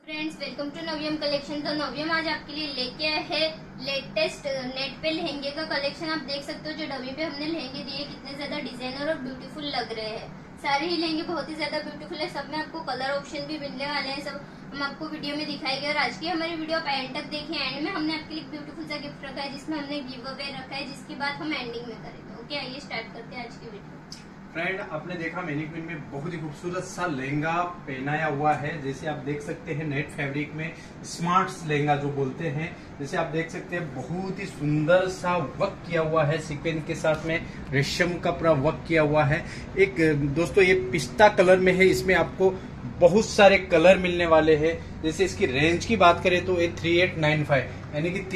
Friends, welcome to Navyam collection. तो नव्यम आज आपके लिए लेके आए है लेटेस्ट नेट पे लहंगे का कलेक्शन। आप देख सकते हो जो डमी पे हमने लहंगे दिए कितने ज्यादा डिजाइनर और ब्यूटीफुल लग रहे हैं। सारे ही लहंगे बहुत ही ज्यादा ब्यूटीफुल है। सब में आपको कलर ऑप्शन भी मिलने वाले हैं। सब हम आपको वीडियो में दिखाएंगे और आज की हमारी वीडियो आप एंड तक देखिए। एंड में हमने आपके लिए ब्यूटीफुल सा गिफ्ट रखा है जिसमें हमने गिव अवे रखा है, जिसकी बात हम एंडिंग में करेंगे। ओके, आइए स्टार्ट करते हैं आज की वीडियो। फ्रेंड, आपने देखा मैनीक्विन में बहुत ही खूबसूरत सा लहंगा पहनाया हुआ है। जैसे आप देख सकते हैं नेट फैब्रिक में स्मार्ट लहंगा जो बोलते हैं। जैसे आप देख सकते हैं बहुत ही सुंदर सा वर्क किया हुआ है। सीक्वेंस के साथ में रेशम का पूरा वर्क किया हुआ है। एक दोस्तों ये पिस्ता कलर में है। इसमें आपको बहुत सारे कलर मिलने वाले हैं। जैसे इसकी रेंज की बात करें तो ये 3895 यानी कि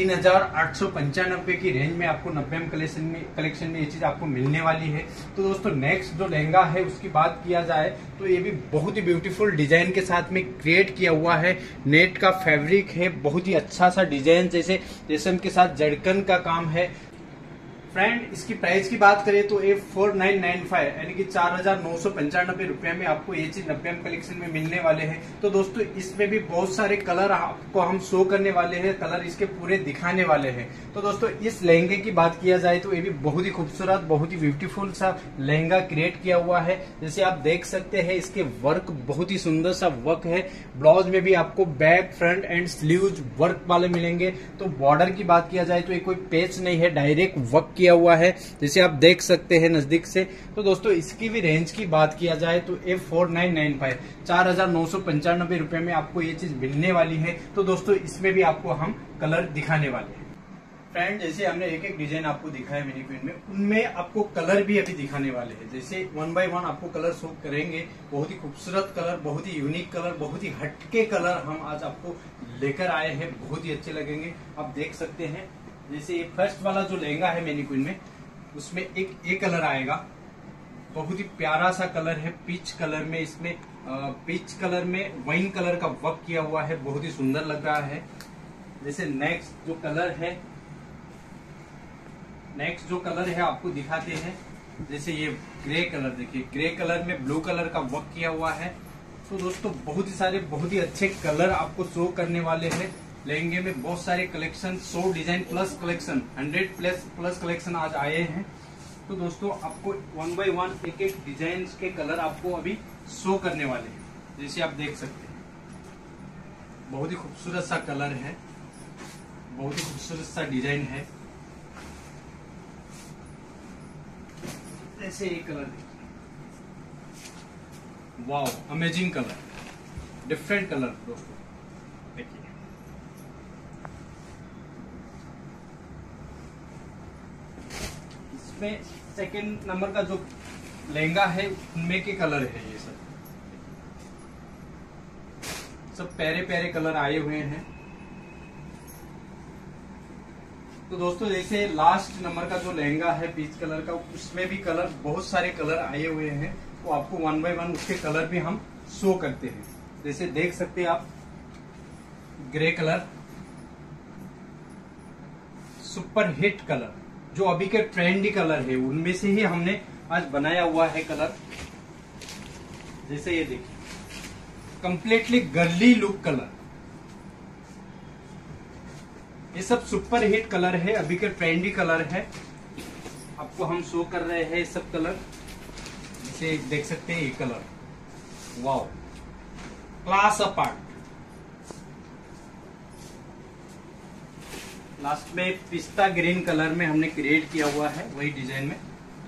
3895 की रेंज में आपको नव्यम कलेक्शन में ये चीज आपको मिलने वाली है। तो दोस्तों नेक्स्ट जो लहंगा है उसकी बात किया जाए तो ये भी बहुत ही ब्यूटीफुल डिजाइन के साथ में क्रिएट किया हुआ है। नेट का फैब्रिक है, बहुत ही अच्छा सा डिजाइन, जैसे रेशम के साथ जड़कन का काम है। फ्रेंड, इसकी प्राइस की बात करें तो ये 4995 यानी कि 4995 रुपए में आपको ये चीज नव्यम कलेक्शन में मिलने वाले हैं। तो दोस्तों इसमें भी बहुत सारे कलर आपको हम शो करने वाले हैं, कलर इसके पूरे दिखाने वाले हैं। तो दोस्तों इस लहंगे की बात किया जाए तो ये भी बहुत ही खूबसूरत, बहुत ही ब्यूटीफुल सा लहंगा क्रिएट किया हुआ है। जैसे आप देख सकते हैं इसके वर्क बहुत ही सुंदर सा वर्क है। ब्लाउज में भी आपको back, front and sleeves work वाले मिलेंगे। तो बॉर्डर की बात किया जाए तो ये कोई पेच नहीं है, डायरेक्ट वर्क किया हुआ है, जैसे आप देख सकते हैं नजदीक से। तो दोस्तों इसकी भी रेंज की बात किया जाए तो ये 4995 4995 रुपए में आपको ये चीज मिलने वाली है। तो दोस्तों इसमें भी आपको हम कलर दिखाने वाले हैं। फ्रेंड, जैसे हमने एक एक डिजाइन आपको दिखाया मैनीक्विन में, उनमें आपको कलर भी अभी दिखाने वाले हैं। जैसे 1 बाय 1 आपको कलर शो करेंगे। बहुत ही खूबसूरत कलर, बहुत ही यूनिक कलर, बहुत ही हटके कलर हम आज आपको लेकर आए हैं। बहुत ही अच्छे लगेंगे। आप देख सकते हैं जैसे ये फर्स्ट वाला जो लहंगा है मैनीक्विन में, उसमें एक ए कलर आएगा। बहुत ही प्यारा सा कलर है, पीच कलर में। इसमें पीच कलर में वाइन कलर का वर्क किया हुआ है, बहुत ही सुंदर लग रहा है। जैसे नेक्स्ट जो कलर है आपको दिखाते हैं। जैसे ये ग्रे कलर, देखिए ग्रे कलर में ब्लू कलर का वर्क किया हुआ है। तो दोस्तों बहुत ही सारे, बहुत ही अच्छे कलर आपको शो करने वाले हैं। लहंगे में बहुत सारे collection, 100 design plus collection, 100 plus collection आज आए हैं। तो दोस्तों आपको 1 बाय 1 एक एक डिजाइन के कलर आपको अभी शो करने वाले हैं। जैसे आप देख सकते हैं बहुत ही खूबसूरत सा कलर है, बहुत ही खूबसूरत सा डिजाइन है। जैसे ये कलर देखिए, wow, amazing colour, different colour दोस्तों देखिए। इसमें सेकंड नंबर का जो लहंगा है उनमें के कलर है। ये सब प्यारे प्यारे कलर आए हुए हैं। तो दोस्तों जैसे लास्ट नंबर का जो लहंगा है पीच कलर का, उसमें भी कलर, बहुत सारे कलर आए हुए हैं। तो आपको 1 बाय 1 उसके कलर भी हम शो करते हैं। जैसे देख सकते हैं आप grey colour, super hit colour, जो अभी के ट्रेंडी कलर है उनमें से ही हमने आज बनाया हुआ है कलर। जैसे ये देखिए कंप्लीटली गर्ली लुक कलर, ये सब सुपर हिट कलर है, अभी के ट्रेंडी कलर है। आपको हम शो कर रहे हैं ये सब कलर। जैसे देख सकते हैं ये colour, wow, class apart. Last में पिस्ता ग्रीन कलर में हमने क्रिएट किया हुआ है, वही डिजाइन में।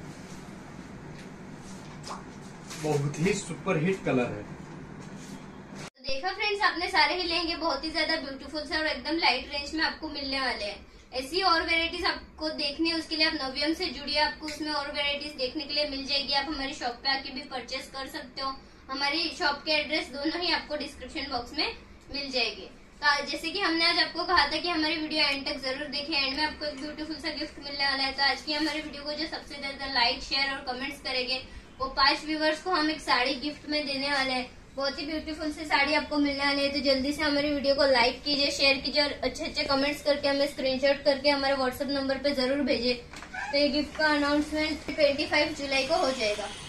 बहुत ही सुपर हिट कलर है। देखा फ्रेंड्स, आपने सारे ही लहंगे बहुत ही ज्यादा ब्यूटीफुल से और एकदम लाइट रेंज में आपको मिलने वाले हैं। ऐसी और वेराइटीज आपको देखनी है, उसके लिए आप नव्यम से जुड़िए, आपको उसमें और वेराइटीज देखने के लिए मिल जाएगी। आप हमारी शॉप पे आके भी परचेस कर सकते हो। हमारी शॉप के एड्रेस दोनों ही आपको डिस्क्रिप्शन बॉक्स में मिल जाएगी। तो जैसे कि हमने आज आपको कहा था कि हमारी वीडियो एंड तक जरूर देखें, एंड में आपको एक ब्यूटीफुल सा गिफ्ट मिलने वाला है। तो आज की हमारी वीडियो को जो सबसे ज्यादा लाइक, शेयर और कमेंट्स करेंगे वो 5 व्यूवर्स को हम एक साड़ी गिफ्ट में देने वाले हैं। बहुत ही ब्यूटीफुल से साड़ी आपको मिलने वाली है। तो जल्दी से हमारी वीडियो को लाइक कीजिए, शेयर कीजिए और अच्छे अच्छे कमेंट्स करके हमें स्क्रीनशॉट करके हमारे व्हाट्सएप नंबर पे जरूर भेजिए। तो ये गिफ्ट का अनाउंसमेंट 25 जुलाई को हो जाएगा।